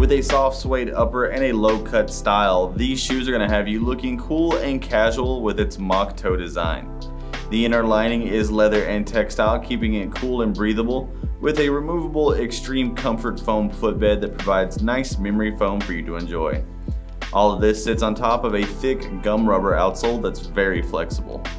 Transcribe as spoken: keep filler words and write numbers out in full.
With a soft suede upper and a low cut style, these shoes are going to have you looking cool and casual with its mock toe design. The inner lining is leather and textile, keeping it cool and breathable, with a removable extreme comfort foam footbed that provides nice memory foam for you to enjoy. All of this sits on top of a thick gum rubber outsole that's very flexible.